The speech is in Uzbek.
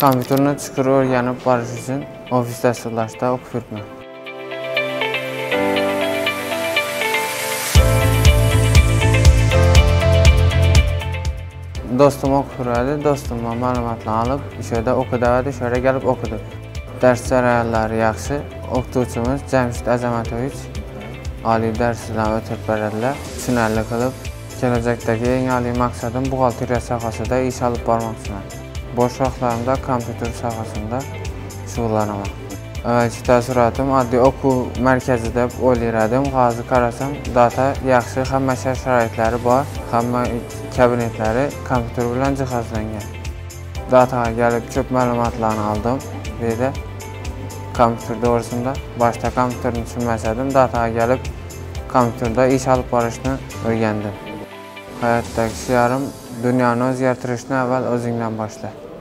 Kompüterni chuqur o'rganib borish uchun ofis dasturlashda o'qib yuribman. Do'stim o'qib yuradi, do'stimdan ma'lumotlarni olib, o'sha o'qi davadi, o'sha yerga kelib o'qidik. Dars jarayonlari yaxshi. O'qituvchimiz Jamshid Azamatович oliy darsdan o'tib beradilar. Tushunarli qilib, kelajakdagi eng oliy maqsadim buxgalteriya sohasida ish olib bormoqchiman. Bo'sh vaqtlarimda kompyuter sohasida shug'ullanaman. Avvalgi taassurotim oddiy o'quv markazi deb o'ylardim. Hozir qarasam, data yaxshi, hamma sharoitlari bor, hamma kabinetlari kompyuter bilan jihozlangan. Dataga kelib ko'p ma'lumotlarni oldim. Bu yerda kompyuter to'g'risida boshqa kompyuterni tushunmasadim, dataga kelib kompyuterda ish olib borishni o'rgandim. Hayotdagi shiarim dunyoni o'zgartirishni avval o'zingdan boshla.